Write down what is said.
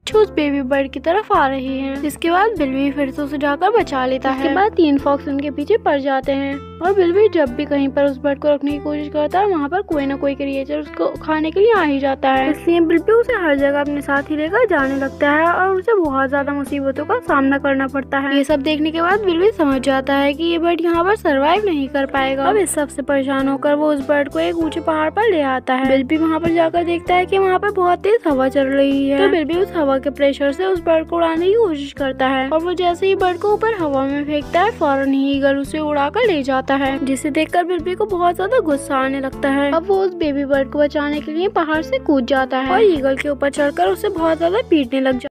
उस baby bird की तरफ आ रही है। जिसके बाद बिल भी फिर से उसे जाकर बचा लेता है। इसके बाद 3 फॉक्स उनके पीछे पड़ जाते हैं और बिल भी जब भी कहीं पर उस बर्ड को रखने की कोशिश करता है वहाँ पर कोई ना कोई क्रिएचर उसको खाने के लिए आ ही जाता है। इसलिए बिल भी उसे हर जगह अपने साथ ही लेकर जाने लगता है और उसे बहुत ज्यादा मुसीबतों का सामना करना पड़ता है। ये सब देखने के बाद बिल भी समझ जाता है कि ये बर्ड यहाँ पर सरवाइव नहीं कर पाएगा। अब इस सब से परेशान होकर वो उस बर्ड को एक ऊंचे पहाड़ पर ले आता है। बिल भी वहाँ पर जाकर देखता है कि वहाँ पर बहुत तेज हवा चल रही है। तो बिल भी उस हवा के प्रेशर से उस बर्ड को उड़ाने की कोशिश करता है और वो जैसे ही बर्ड को ऊपर हवा में फेंकता है फौरन ही ईगल उसे उड़ाकर ले जाता है, जिसे देखकर बिल को बहुत ज्यादा गुस्सा आने लगता है। अब वो उस बेबी बर्ड को बचाने के लिए पहाड़ से कूद जाता है और ईगल के ऊपर चढ़कर उसे बहुत ज्यादा पीटने लग जाता है।